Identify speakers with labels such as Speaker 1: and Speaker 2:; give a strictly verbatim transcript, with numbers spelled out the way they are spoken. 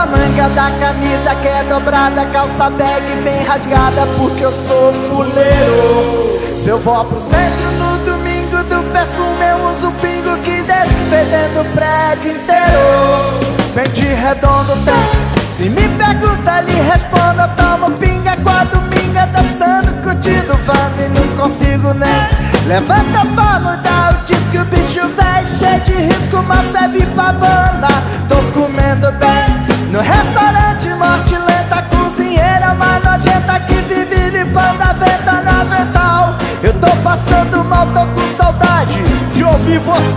Speaker 1: A manga da camisa que é dobrada, calça bag bem rasgada, porque eu sou fuleiro. Se eu vou pro centro no domingo do perfume, eu uso pingo que desce fedendo o prédio inteiro. Bem de redondo tem. Se me pergunta, lhe respondo, eu tomo pinga com a dominga, dançando, curtindo vando e não consigo nem. Levanta pra mudar o disco, o bicho véi, cheio de risco, mas serve pra banda. Tô comendo bem no restaurante morte lenta, cozinheira mais nojenta que vive limpando a venta na avental. Eu tô passando mal, tô com saudade de ouvir você